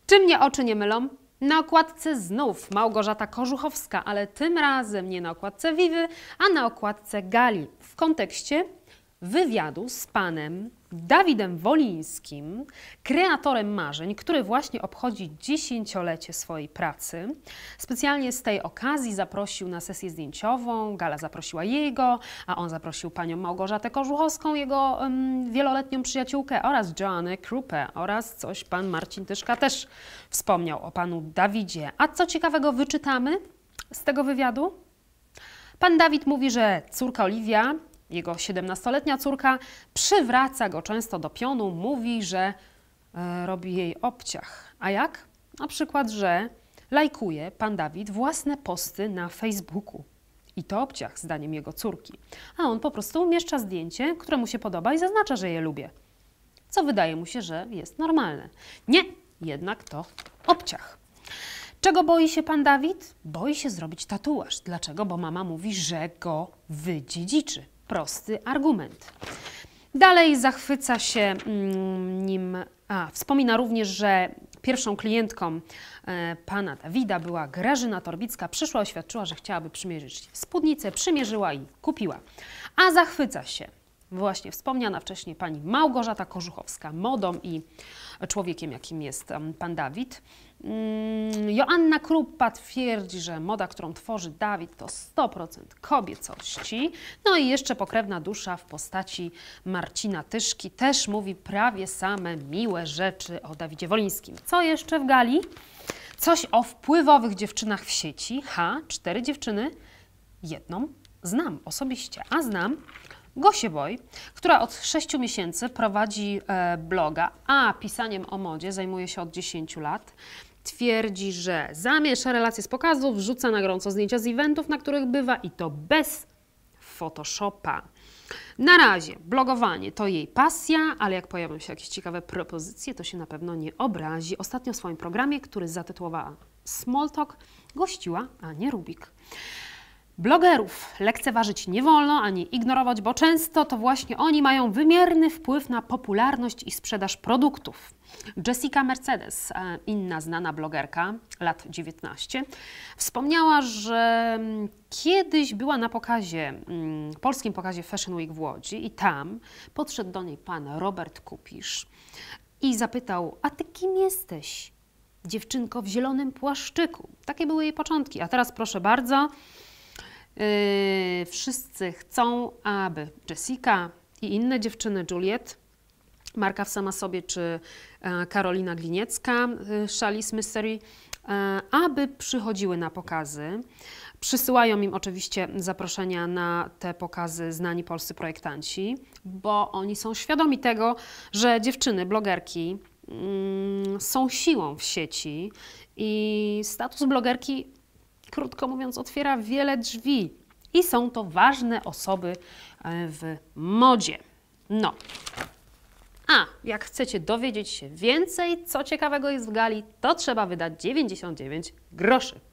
Czy mnie oczy nie mylą? Na okładce znów Małgorzata Korzuchowska, ale tym razem nie na okładce Vivy, a na okładce Gali w kontekście wywiadu z panem Dawidem Wolińskim, kreatorem marzeń, który właśnie obchodzi 10-lecie swojej pracy. Specjalnie z tej okazji zaprosił na sesję zdjęciową, Gala zaprosiła jego, a on zaprosił panią Małgorzatę Korzuchowską, jego wieloletnią przyjaciółkę oraz Joannę Krupę oraz coś pan Marcin Tyszka też wspomniał o panu Dawidzie. A co ciekawego wyczytamy z tego wywiadu? Pan Dawid mówi, że córka Oliwia, jego 17-letnia córka, przywraca go często do pionu, mówi, że robi jej obciach. A jak? Na przykład, że lajkuje pan Dawid własne posty na Facebooku. I to obciach, zdaniem jego córki. A on po prostu umieszcza zdjęcie, które mu się podoba i zaznacza, że je lubię. Co wydaje mu się, że jest normalne. Nie, jednak to obciach. Czego boi się pan Dawid? Boi się zrobić tatuaż. Dlaczego? Bo mama mówi, że go wydziedziczy. Prosty argument. Dalej zachwyca się nim, wspomina również, że pierwszą klientką pana Dawida była Grażyna Torbicka. Przyszła, oświadczyła, że chciałaby przymierzyć spódnicę, przymierzyła i kupiła. A zachwyca się właśnie wspomniana wcześniej pani Małgorzata Korzuchowska, modą i człowiekiem, jakim jest pan Dawid. Joanna Krupa twierdzi, że moda, którą tworzy Dawid, to 100% kobiecości. No i jeszcze pokrewna dusza w postaci Marcina Tyszki też mówi prawie same miłe rzeczy o Dawidzie Wolińskim. Co jeszcze w Gali? Coś o wpływowych dziewczynach w sieci. 4 dziewczyny. Jedną znam osobiście, a znam Gosię Boj, która od 6 miesięcy prowadzi bloga, a pisaniem o modzie zajmuje się od 10 lat. Twierdzi, że zamiesza relacje z pokazów, wrzuca na gorąco zdjęcia z eventów, na których bywa i to bez Photoshopa. Na razie blogowanie to jej pasja, ale jak pojawią się jakieś ciekawe propozycje, to się na pewno nie obrazi. Ostatnio w swoim programie, który zatytułowała Small Talk, gościła Anię Rubik. Blogerów lekceważyć nie wolno ani ignorować, bo często to właśnie oni mają wymierny wpływ na popularność i sprzedaż produktów. Jessica Mercedes, inna znana blogerka, lat 19, wspomniała, że kiedyś była na pokazie, polskim pokazie Fashion Week w Łodzi i tam podszedł do niej pan Robert Kupisz i zapytał: a ty kim jesteś? Dziewczynko w zielonym płaszczyku. Takie były jej początki, a teraz proszę bardzo, wszyscy chcą, aby Jessica i inne dziewczyny, Juliet, Marka w sama sobie, czy Karolina Gliniecka, Chalice Mystery, aby przychodziły na pokazy. Przysyłają im oczywiście zaproszenia na te pokazy znani polscy projektanci, bo oni są świadomi tego, że dziewczyny, blogerki są siłą w sieci i status blogerki, krótko mówiąc, otwiera wiele drzwi i są to ważne osoby w modzie. No. A jak chcecie dowiedzieć się więcej, co ciekawego jest w Gali, to trzeba wydać 99 groszy.